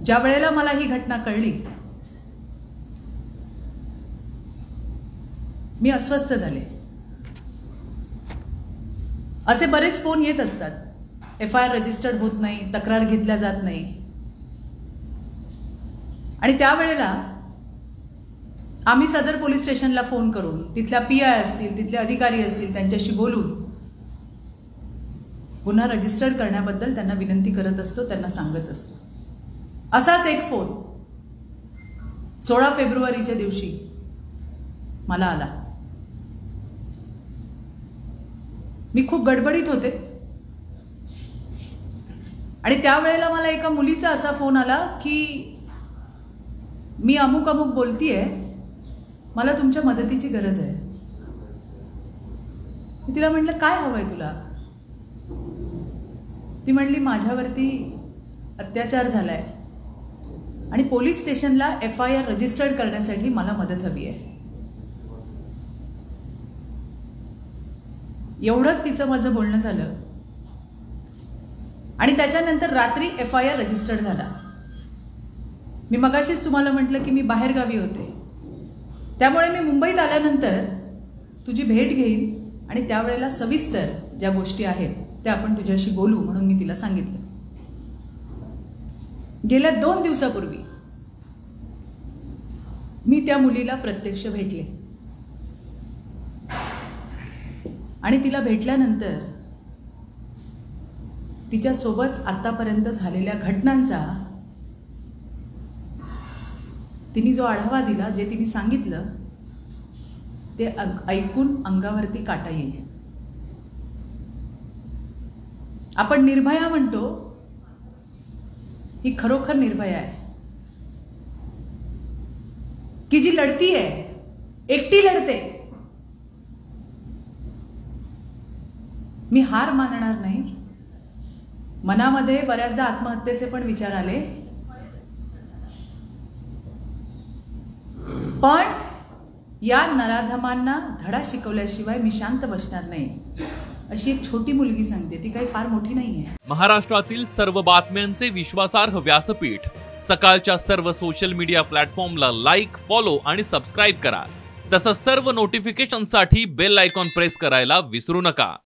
ज्या वेळेला मला ही घटना कळली मी अस्वस्थ झाले। असे बरेच फोन येत असतात, FIR रजिस्टर्ड होत नाही, तक्रार घेतल्या जात नाही। आणि त्यावेळेला आम्ही सदर पोलीस स्टेशनला फोन करून तिथल्या PI असतील, तिथले अधिकारी असतील, त्यांच्याशी बोलून गुन्हा रजिस्टर्ड करण्याबद्दल त्यांना विनंती करत असतो, त्यांना सांगत असतो। असाच एक फोन 16 फेब्रुवारीच्या दिवशी मला आला। मी खूप गडबडीत होते आणि त्यावेळेला मला एका मुलीचा असा फोन आला की मी अमुक अमुक बोलतीये, मला तुमच्या मदतीची गरज आहे। मी तिला म्हटलं काय हवंय तुला? ती म्हणली माझ्यावरती अत्याचार झालाय आणि पोलीस स्टेशनला FIR रजिस्टर्ड करण्यासाठी मला मदत हवी आहे। एवढंच तिचं माझं बोलणं झालं आणि त्याच्यानंतर रात्री FIR रजिस्टर्ड झाला। मी मगाशीच तुम्हाला म्हटलं की मी बाहेर गावी होते, त्यामुळे मी मुंबईत आल्यानंतर तुझी भेट घेईन आणि त्यावेळेला सविस्तर ज्या गोष्टी आहेत त्या आपण तुझ्याशी बोलू म्हणून मी तिला सांगितलं। गेल्या 2 दिवसापूर्वी मी त्या मुलीला प्रत्यक्ष भेटले आणि तिला भेटल्यानंतर तिच्या सोबत आतापर्यंत झालेल्या घटनांचा तिने जो आढावा दिला, जे तिने सांगितलं ते ऐकून अंगावरती काटा येईल। आपण निर्भया म्हणतो, ही खरोखर निर्भया आहे की जी लढती आहे, एकटी लढते। मी हार मानणार नाही। मनामध्ये बऱ्याचदा आत्महत्येचे पण विचार आले, पण या नराधमांना धडा शिकवल्याशिवाय मी शांत बसणार नाही, अशी एक छोटी मुलगी सांगते, ती काही फार मोठी नाहीये। महाराष्ट्रातील सर्व बातम्यांचे विश्वासार्ह व्यासपीठ सकाळच्या सर्व सोशल मीडिया प्लॅटफॉर्मला लाईक, फॉलो आणि सबस्क्राईब करा। तसंच सर्व नोटिफिकेशनसाठी बेल आयकॉन प्रेस करायला विसरू नका।